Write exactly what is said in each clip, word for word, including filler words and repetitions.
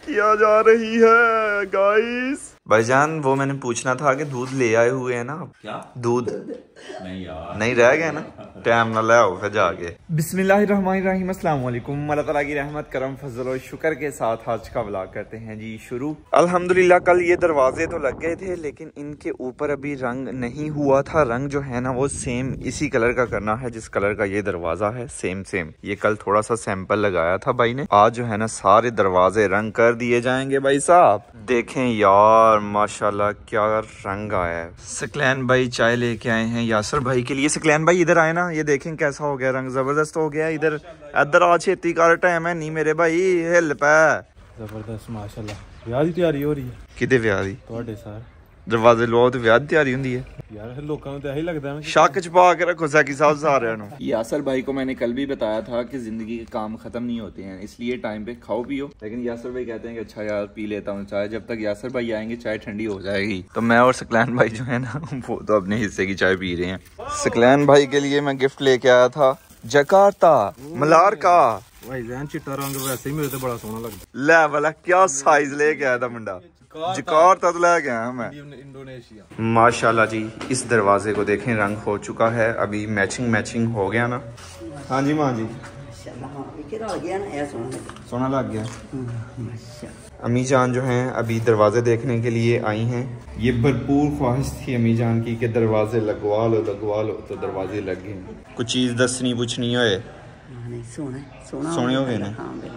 किया जा रही है गाइस। भाईजान वो मैंने पूछना था कि दूध ले आए हुए हैं ना आप? क्या दूध? नहीं यार, नहीं रह गए ना, टाइम ना ले आओ फिर जाके। बिस्मिल्लाहिर्रहमानिर्रहीम, अस्सलाम वालेकुम। अल्लाह ताला की रहमत करम फजल और शुक्र के साथ आज का व्लॉग करते हैं जी शुरू। अल्हम्दुलिल्लाह कल ये दरवाजे तो लग गए थे लेकिन इनके ऊपर अभी रंग नहीं हुआ था। रंग जो है ना वो सेम इसी कलर का करना है जिस कलर का ये दरवाजा है, सेम सेम। ये कल थोड़ा सा सैंपल लगाया था भाई ने, आज जो है ना सारे दरवाजे रंग कर दिए जाएंगे भाई साहब। देखें यार माशाल्लाह क्या रंग आया है। सकलैन भाई चाय लेके आए हैं यासर भाई के लिए। सकलैन भाई इधर आए ना, ये देखें कैसा हो गया रंग, जबरदस्त हो गया। इधर इधर आ छेती कर टाइम है नहीं मेरे भाई, हिल पे जबरदस्त माशाल्लाह। ब्याह दी तैयारी हो रही है? किदे ब्याह दी? ਤੁਹਾਡੇ सार दरवाजे लवाओ तो ब्याह दी तैयारी होंदी है यार, लोगों को तो यही लगता है। शक छुपा के रखो सैकी साहब सारे नु। यासर भाई को मैंने कल भी बताया था कि जिंदगी के काम खत्म नहीं होते हैं, इसलिए टाइम पे खाओ पियो। लेकिन यासर भाई कहते हैं कि अच्छा यार पी लेता हूँ चाय, जब तक यासर भाई आएंगे चाय ठंडी हो जाएगी। तो मैं और सकलैन भाई जो है ना वो तो अपने हिस्से की चाय पी रहे हैं। सकलैन भाई के लिए मैं गिफ्ट लेके आया था जकार्ता मलार का। भाईजान चिट्टा रंग वैसे ही मेरे तो बड़ा सोहना लगता। ले वाला क्या साइज लेके आया था मुंडा, जकार्ता तो लेके आया मैं। इंडोनेशिया माशाल्लाह जी। इस दरवाजे को देखें रंग हो चुका है, अभी मैचिंग मैचिंग हो गया ना। हाँ जी माँ जी, सोना लग गया। अम्मी जान जो हैं अभी दरवाजे देखने के लिए आई हैं। ये भरपूर ख्वाहिश थी अम्मी जान की कि दरवाजे लगवा लो लगवा लो, तो दरवाजे लग गए। कुछ चीज दसनी पूछनी होए सोने हो गए ना।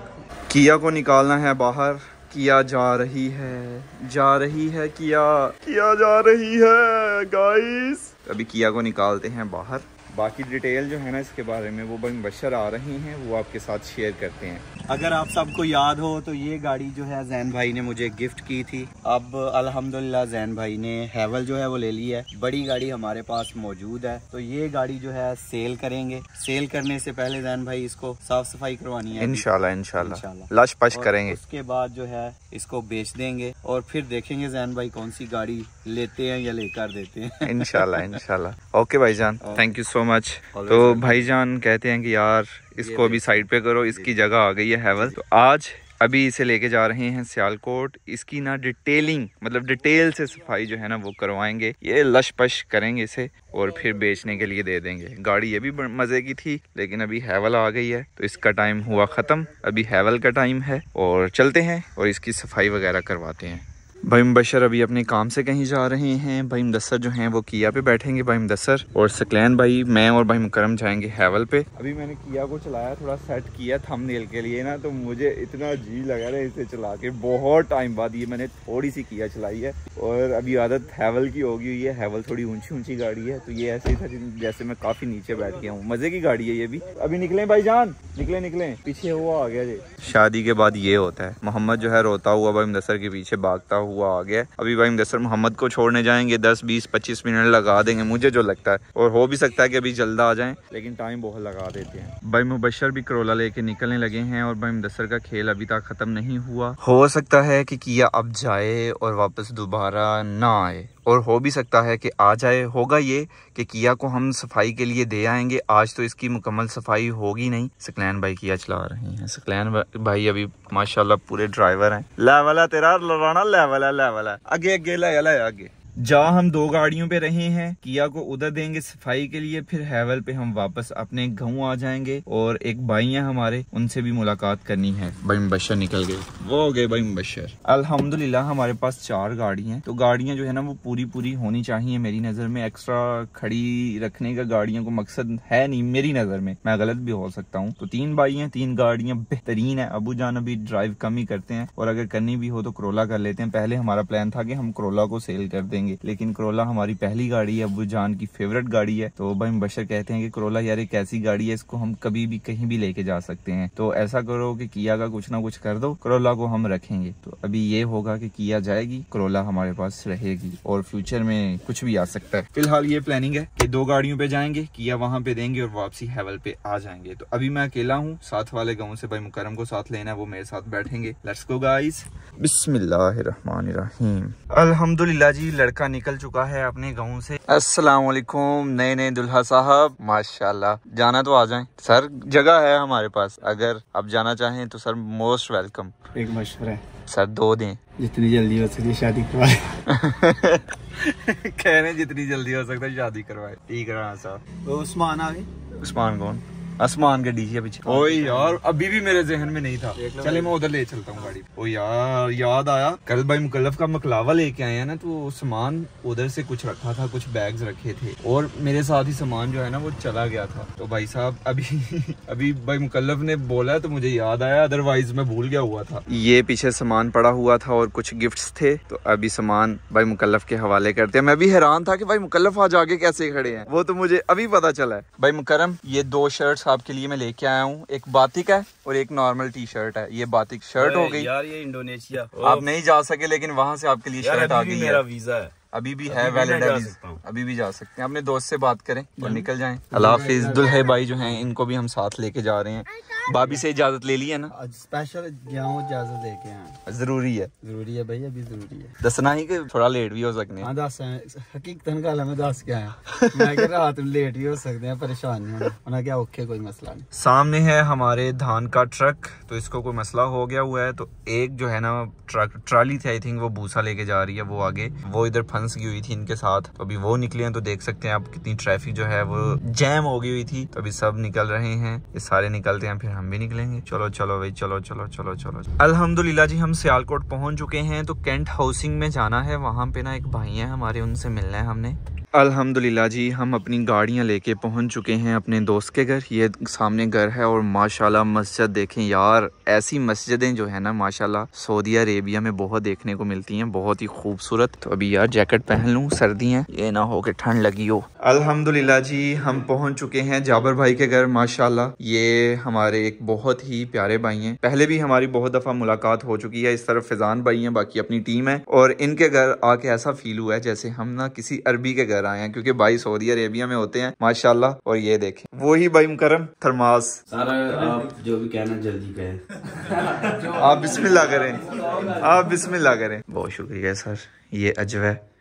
किया को निकालना है बाहर, किया जा रही है जा रही है किया किया जा रही है गाइस। अभी किया को निकालते हैं बाहर। बाकी डिटेल जो है ना इसके बारे में वो भाई मुबशर आ रही हैं, वो आपके साथ शेयर करते हैं। अगर आप सबको याद हो तो ये गाड़ी जो है जैन भाई ने मुझे गिफ्ट की थी। अब अल्हम्दुलिल्लाह जैन भाई ने हैवल जो है वो ले ली है। बड़ी गाड़ी हमारे पास मौजूद है, तो ये गाड़ी जो है सेल करेंगे। सेल करने से पहले जैन भाई इसको साफ सफाई करवानी है इंशाल्लाह इंशाल्लाह लश पश करेंगे। उसके बाद जो है इसको बेच देंगे और फिर देखेंगे जैन भाई कौन सी गाड़ी लेते हैं या लेकर देते हैं। इंशाल्लाह इंशाल्लाह। ओके भाईजान, थैंक यू सो मच। तो भाईजान कहते हैं कि यार इसको अभी साइड पे करो, इसकी जगह आ गई है हैवल। तो आज अभी इसे लेके जा रहे हैं सियालकोट। इसकी ना डिटेलिंग मतलब डिटेल से सफाई जो है ना वो करवाएंगे, ये लश पश करेंगे इसे और फिर बेचने के लिए दे देंगे। गाड़ी ये भी मजे की थी लेकिन अभी हैवल आ गई है तो इसका टाइम हुआ ख़त्म। अभी हैवल का टाइम है और चलते हैं और इसकी सफाई वगैरह करवाते हैं। भाई मुबशर अभी अपने काम से कहीं जा रहे हैं। भाई मुदस्सर जो हैं वो किया पे बैठेंगे। भाई मुदस्सर और सकलैन भाई, मैं और भाई मुकरम जाएंगे हैवल पे। अभी मैंने किया को चलाया, थोड़ा सेट किया थंबनेल के लिए ना, तो मुझे इतना जी लगा रहा है इसे चला के। बहुत टाइम बाद ये मैंने थोड़ी सी किया चलाई है और अभी आदत हैवल की होगी हुई है। हैवल थोड़ी ऊंची ऊंची गाड़ी है तो ये ऐसे ही था जैसे मैं काफी नीचे बैठ गया हूँ। मजे की गाड़ी है ये भी। अभी निकले भाईजान, निकले निकले, पीछे हुआ आ गया जी। शादी के बाद ये होता है, मोहम्मद जो है रोता हुआ भाई मुदस्सर के पीछे भागता हुआ आ गया। अभी भाई मुदस्सर मोहम्मद को छोड़ने जाएंगे, दस बीस पच्चीस मिनट लगा देंगे मुझे जो लगता है, और हो भी सकता है कि अभी जल्द आ जाएं लेकिन टाइम बहुत लगा देते हैं। भाई मुबशर भी करोला लेके निकलने लगे हैं और भाई मुदस्सर का खेल अभी तक खत्म नहीं हुआ। हो सकता है कि किया अब जाए और वापस दोबारा ना आए, और हो भी सकता है कि आ जाए। होगा ये कि किया को हम सफाई के लिए दे आएंगे, आज तो इसकी मुकम्मल सफाई होगी नहीं। सकलैन भाई किया चला रहे हैं। सकलैन भाई अभी माशाल्लाह पूरे ड्राइवर हैं। लेवल है तेरा लड़ाना, लेवल है लेवल है। आगे आगे लाया लाया आगे जा। हम दो गाड़ियों पे रहे हैं, किया को उधर देंगे सफाई के लिए, फिर हैवल पे हम वापस अपने गाँव आ जाएंगे। और एक भाई हैं हमारे, उनसे भी मुलाकात करनी है। भाई मुबशर निकल गए, वो हो गए भाई मुबशर। अल्हम्दुलिल्लाह हमारे पास चार गाड़ी हैं, तो गाड़ियां जो है ना वो पूरी पूरी होनी चाहिए मेरी नजर में। एक्स्ट्रा खड़ी रखने का गाड़ियों को मकसद है नहीं मेरी नजर में, मैं गलत भी हो सकता हूँ। तो तीन भाई हैं, तीन गाड़ियां बेहतरीन है। अबू जान अभी ड्राइव कम ही करते हैं और अगर करनी भी हो तो करोला कर लेते हैं। पहले हमारा प्लान था कि हम करोला को सेल कर देंगे, लेकिन करोला हमारी पहली गाड़ी है, अब्बू जान की फेवरेट गाड़ी है। तो भाई मुबशर कहते हैं कि करोला यार एक ऐसी गाड़ी है, इसको हम कभी भी कहीं भी लेके जा सकते हैं। तो ऐसा करो कि किया का कुछ ना कुछ कर दो, करोला को हम रखेंगे। तो अभी ये होगा कि किया जाएगी, करोला हमारे पास रहेगी और फ्यूचर में कुछ भी आ सकता है। फिलहाल ये प्लानिंग है कि दो गाड़ियों पे जाएंगे, किया वहां पे देंगे और वापसी हैवल पे आ जाएंगे। तो अभी मैं अकेला हूँ, साथ वाले गाँव से भाई मुकरम को साथ लेना है, वो मेरे साथ बैठेंगे। Let's go guys. बिस्मिल्लाहिर्रहमानिर्रहीम। अल्हम्दुलिल्लाह जी, लड़का लड़का निकल चुका है अपने गाँव से। अस्सलाम वालेकुम नए नए दुल्हा साहब, माशाल्लाह। जाना तो आ जाएं सर, जगह है हमारे पास, अगर आप जाना चाहें तो सर मोस्ट वेलकम। एक मशवरा है सर, दो दें जितनी जल्दी हो सके शादी करवाए। कह रहे जितनी जल्दी हो सकता है शादी करवाए। ठीक है साहब। तो उस्मान आ गए। उस्मान कौन? आसमान के डीजे पीछे। ओए यार अभी भी मेरे जहन में नहीं था। चले मैं उधर ले चलता हूँ गाड़ी। ओ यार याद आया, कल भाई मुकल्लफ का मकलावा लेके आए हैं ना, तो सामान उधर से कुछ रखा था, कुछ बैग्स रखे थे और मेरे साथ ही सामान जो है ना वो चला गया था। तो भाई साहब अभी अभी भाई मुकल्लफ ने बोला तो मुझे याद आया, अदरवाइज मैं भूल गया हुआ था। ये पीछे सामान पड़ा हुआ था और कुछ गिफ्ट्स थे, तो अभी सामान भाई मुकल्लफ के हवाले करते हैं। मैं भी हैरान था कि भाई मुकल्लफ आज आगे कैसे खड़े हैं, वो तो मुझे अभी पता चला है। भाई मुकरम, ये दो शर्ट्स आपके लिए मैं लेके आया हूँ, एक बातिक है और एक नॉर्मल टी शर्ट है। ये बातिक शर्ट हो गई यार, ये इंडोनेशिया आप नहीं जा सके, लेकिन वहाँ से आपके लिए शर्ट आ गई। मेरा वीजा है, अभी भी है, वैलिड है, अभी भी जा सकते हैं। अपने दोस्त से बात करें और निकल जाएं। अल्लाह हाफिज। दुल्हे भाई जो हैं इनको भी हम साथ लेके जा रहे हैं। भाभी से इजाजत ले ली है ना? स्पेशल इजाजत लेके आए। जरूरी है, जरूरी है भाई, अभी जरूरी है दसना ही कि थोड़ा लेट भी हो सकते हैं। दस हकीकतन गल मैं दस के आया, मैं कह रात में लेट भी हो सकते हैं, परेशान नहीं होना क्या, ओके कोई मसला नहीं। सामने है हमारे धान का ट्रक, तो इसको कोई मसला हो गया हुआ है, तो एक जो है ना ट्रक ट्राली थी आई थिंक, वो भूसा लेके जा रही है, वो आगे वो इधर फंस गई हुई थी इनके साथ। तो अभी वो निकले हैं, तो देख सकते हैं आप कितनी ट्रैफिक जो है वो जैम हो गई हुई थी। तो अभी सब निकल रहे हैं, ये सारे निकलते हैं फिर हम भी निकलेंगे। चलो चलो भाई, चलो चलो चलो चलो। अल्हम्दुलिल्लाह जी हम सियालकोट पहुंच चुके हैं। तो कैंट हाउसिंग में जाना है, वहां पे ना एक भाई है हमारे, उनसे मिलना है हमने। अल्हम्दुलिल्लाह जी हम अपनी गाड़ियां लेके पहुंच चुके हैं अपने दोस्त के घर। ये सामने घर है और माशाल्लाह मस्जिद देखें यार, ऐसी मस्जिदें जो है ना माशाल्लाह सऊदी अरेबिया में बहुत देखने को मिलती हैं, बहुत ही खूबसूरत। तो अभी यार जैकेट पहन लूँ, सर्दी है, ये ना हो कि ठंड लगी हो। अल्हम्दुलिल्लाह जी हम पहुंच चुके हैं जाबर भाई के घर। माशाल्लाह ये हमारे एक बहुत ही प्यारे भाई हैं, पहले भी हमारी बहुत दफ़ा मुलाकात हो चुकी है। इस तरफ फिजान भाई हैं, बाकी अपनी टीम है, और इनके घर आके ऐसा फील हुआ है जैसे हम ना किसी अरबी के घर आए हैं, क्योंकि भाई सऊदी अरेबिया में होते हैं माशाल्लाह। और ये देखें वही भाई मुकरम थर्मास। सारा आप जो भी कहना जल्दी कहें। आप बिस्मिल्लाह करें, आप बिस्मिल्लाह करें। बहुत शुक्रिया सर। ये अजव है।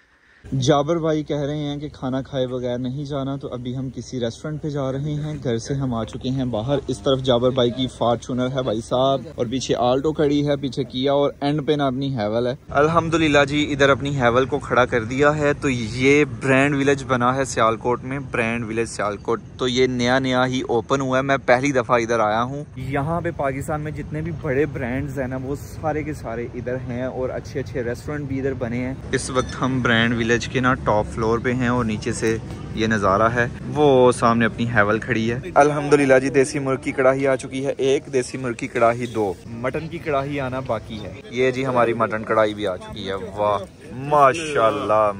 जाबर भाई कह रहे हैं कि खाना खाए बगैर नहीं जाना, तो अभी हम किसी रेस्टोरेंट पे जा रहे हैं। घर से हम आ चुके हैं बाहर। इस तरफ जाबर भाई की फॉर्च्यूनर है भाई साहब, और पीछे आल्टो खड़ी है, पीछे किया, और एंड पे ना अपनी हैवल है। अल्हम्दुलिल्लाह जी इधर अपनी हैवल को खड़ा कर दिया है। तो ये ब्रांड विलेज बना है सियालकोट में, ब्रांड विलेज सियालकोट। तो ये नया नया ही ओपन हुआ है, मैं पहली दफा इधर आया हूँ। यहाँ पे पाकिस्तान में जितने भी बड़े ब्रांड्स हैं ना वो सारे के सारे इधर हैं, और अच्छे अच्छे रेस्टोरेंट भी इधर बने हैं। इस वक्त हम ब्रांड विलेज के ना टॉप फ्लोर पे हैं, और नीचे से ये नज़ारा है, वो सामने अपनी हैवल खड़ी है। अल्हम्दुलिल्लाह जी देसी मुर्ग की कढ़ाई आ चुकी है एक, देसी मुर्ग की कढ़ाई दो, मटन की कढ़ाई आना बाकी है। ये जी हमारी मटन कढ़ाई भी आ चुकी है। वाह माशाल्लाह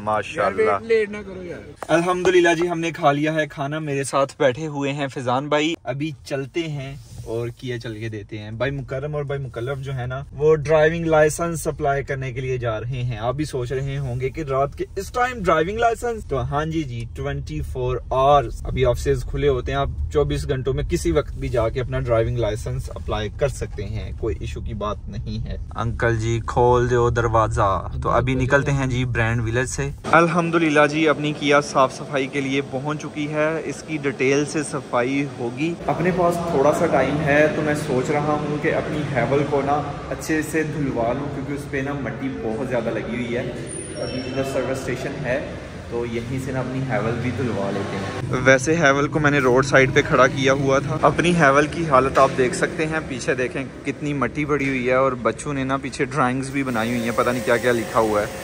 माशाल्लाह। अल्हम्दुलिल्लाह जी हमने खा लिया है खाना। मेरे साथ बैठे हुए हैं फिजान भाई। अभी चलते हैं और किया चल के देते हैं। भाई मुकर्रम और भाई मुकल्लफ जो है ना वो ड्राइविंग लाइसेंस अप्लाई करने के लिए जा रहे हैं। आप भी सोच रहे होंगे कि रात के इस टाइम ड्राइविंग लाइसेंस, तो हाँ जी जी ट्वेंटी फोर आवर्स अभी ऑफिस खुले होते हैं। आप चौबीस घंटों में किसी वक्त भी जाके अपना ड्राइविंग लाइसेंस अप्लाई कर सकते हैं, कोई इशू की बात नहीं है। अंकल जी खोल दो दरवाजा। तो अभी निकलते हैं जी ब्रांड विलेज से। अल्हम्दुलिल्लाह जी अपनी किया साफ सफाई के लिए पहुंच चुकी है। इसकी डिटेल से सफाई होगी। अपने पास थोड़ा सा टाइम है, तो मैं सोच रहा हूँ कि अपनी हैवल को ना अच्छे से धुलवा लूँ, क्योंकि उस पर ना मिट्टी बहुत ज़्यादा लगी हुई है। अभी इधर सर्विस स्टेशन है, तो यहीं से ना अपनी हैवल भी धुलवा लेते हैं। वैसे हैवल को मैंने रोड साइड पे खड़ा किया हुआ था। अपनी हैवल की हालत आप देख सकते हैं, पीछे देखें कितनी मिट्टी पड़ी हुई है, और बच्चों ने ना पीछे ड्राइंग्स भी बनाई हुई हैं, पता नहीं क्या क्या लिखा हुआ है।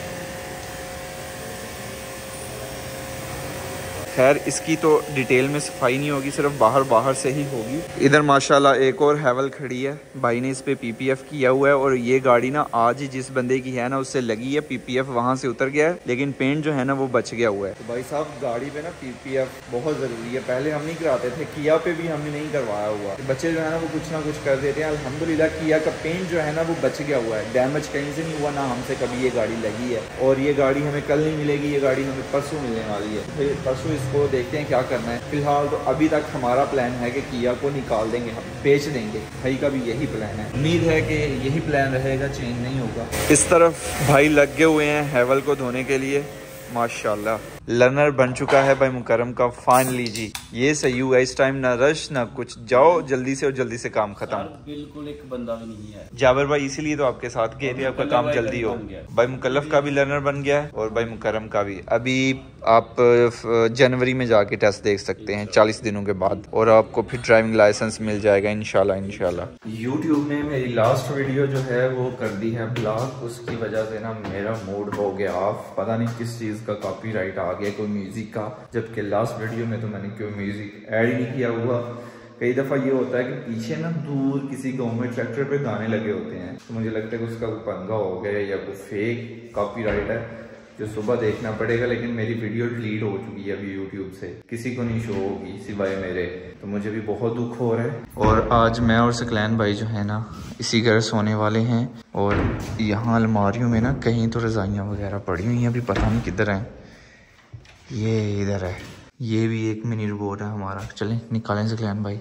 खैर इसकी तो डिटेल में सफाई नहीं होगी, सिर्फ बाहर बाहर से ही होगी। इधर माशाल्लाह एक और हैवल खड़ी है, भाई ने इस पे पीपीएफ किया हुआ है। और ये गाड़ी ना आज ही जिस बंदे की है ना उससे लगी है, पीपीएफ वहां से उतर गया है, लेकिन पेंट जो है ना वो बच गया हुआ है। तो भाई साहब गाड़ी पे ना पीपीएफ बहुत जरूरी है। पहले हम नहीं कराते थे, किया पे भी हमने नहीं करवाया हुआ। बच्चे जो है ना वो कुछ ना कुछ कर देते हैं। अल्हम्दुलिल्लाह किया का पेंट जो है ना वो बच गया हुआ है, डैमेज कहीं से नहीं हुआ, ना हमसे कभी ये गाड़ी लगी है। और ये गाड़ी हमें कल नहीं मिलेगी, ये गाड़ी हमें परसों मिलने वाली है। फिर परसों उसको देखते हैं क्या करना है। फिलहाल तो अभी तक हमारा प्लान है कि किया को निकाल देंगे, हम बेच देंगे। भाई का भी यही प्लान है, उम्मीद है कि यही प्लान रहेगा, चेंज नहीं होगा। इस तरफ भाई लगे हुए हैं हैवल को धोने के लिए। माशाल्लाह लर्नर बन चुका है भाई मुकरम का फाइनली जी। ये सही हुआ, इस टाइम ना रश ना कुछ, जाओ जल्दी से और जल्दी से काम खत्म। बिल्कुल एक बंदा भी नहीं है जाबर भाई, इसीलिए तो आपके साथ गए थे, आपका काम जल्दी हो। भाई मुकल्लफ का भी लर्नर बन गया है और भाई मुकरम का भी। अभी आप जनवरी में जाके टेस्ट देख सकते हैं चालीस दिनों के बाद, और आपको फिर ड्राइविंग लाइसेंस मिल जाएगा इंशाल्लाह इंशाल्लाह। यूट्यूब ने मेरी लास्ट वीडियो जो है वो कर दी है ब्लॉक, उसकी वजह से ना मेरा मूड हो गया ऑफ। पता नहीं किस चीज़ का कॉपीराइट आ गया, कोई म्यूजिक का, जबकि लास्ट वीडियो में तो मैंने क्यों म्यूजिक ऐड ही नहीं किया हुआ। कई दफ़ा ये होता है कि पीछे ना दूर किसी गाँव में ट्रैक्टर पे गाने लगे होते हैं, तो मुझे लगता है कि उसका कोई पंगा हो गया या कोई फेक कॉपीराइट है जो सुबह देखना पड़ेगा। लेकिन मेरी वीडियो डिलीट हो चुकी है अभी यूट्यूब से, किसी को नहीं शो होगी सिवाय मेरे, तो मुझे भी बहुत दुख हो रहा है। और आज मैं और सकलैन भाई जो है ना इसी घर सोने वाले हैं। और यहाँ अलमारियों में ना कहीं तो रज़ाइयाँ वगैरह पड़ी हुई हैं, अभी पता नहीं किधर हैं। ये इधर है, ये भी एक मिनी रोबोट है हमारा। चलें निकालें सकलैन भाई।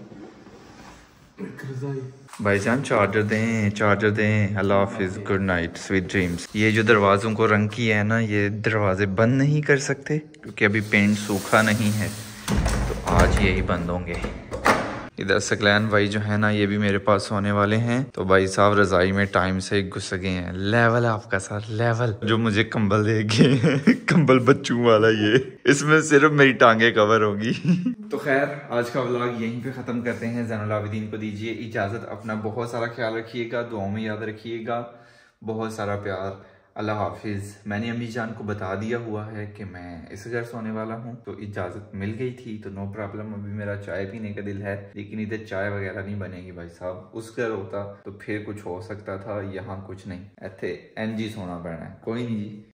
भाईजान चार्जर दें, चार्जर दें। अल्लाह हाफिज़, गुड नाइट, स्वीट ड्रीम्स। ये जो दरवाज़ों को रंग किया है ना, ये दरवाजे बंद नहीं कर सकते क्योंकि अभी पेंट सूखा नहीं है, तो आज यही बंद होंगे। इधर सकलैन भाई जो है ना ये भी मेरे पास होने वाले हैं। तो भाई साहब रजाई में टाइम से घुस गए हैं। लेवल है आपका सर, लेवल। जो मुझे कंबल देंगे कंबल बच्चों वाला, ये इसमें सिर्फ मेरी टांगे कवर होगी। तो खैर आज का व्लॉग यहीं पे ख़त्म करते हैं। ज़ैनुल आबिदीन को दीजिए इजाज़त। अपना बहुत सारा ख्याल रखिएगा, दुआओं में याद रखिएगा, बहुत सारा प्यार। अल्लाह हाफिज़। मैंने अम्मी जान को बता दिया हुआ है कि मैं इस घर सोने वाला हूँ, तो इजाज़त मिल गई थी, तो नो प्रॉब्लम। अभी मेरा चाय पीने का दिल है, लेकिन इधर चाय वगैरह नहीं बनेगी भाई साहब। उस घर होता तो फिर कुछ हो सकता था, यहाँ कुछ नहीं, इत्थे एन जी सोना पैना है। कोई नहीं जी।